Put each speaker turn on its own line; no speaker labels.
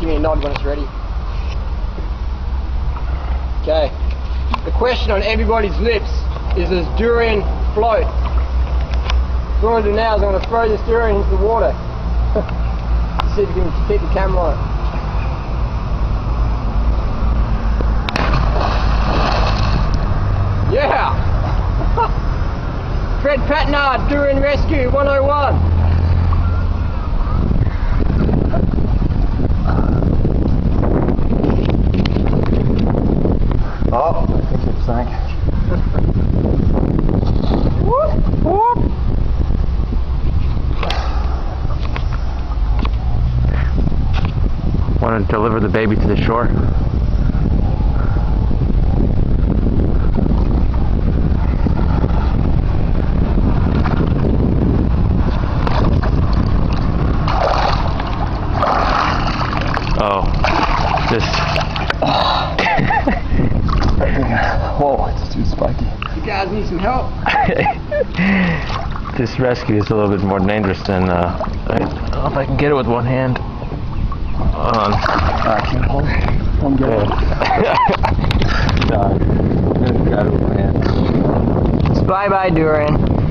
give me a nod when it's ready. Okay. The question on everybody's lips is, does durian float? So what I'm going to do now is I'm going to throw this durian into the water. See if you can keep the camera on it. Yeah! Fred Patenaude, Durian Rescue 101.
Oh, I think it sank.
Whoop, whoop.
Want to deliver the baby to the shore? Oh, just...
Whoa, it's too spiky.
You guys need some help?
This rescue is a little bit more dangerous than, I don't know if I can get it with one hand. Hold on.
I can't hold it. I'm good.
No, I got it with my hand.
Bye bye, durian.